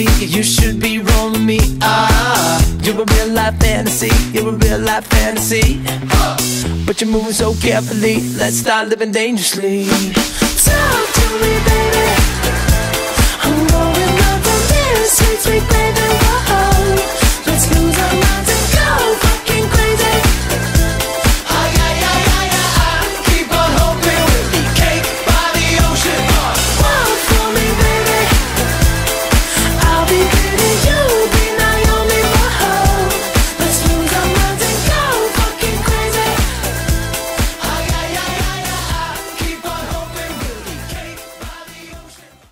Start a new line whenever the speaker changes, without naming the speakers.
You should be rolling me. Ah, you're a real life fantasy. You're a real life fantasy. But you're moving so carefully. Let's start living dangerously. Talk to me, baby. I'm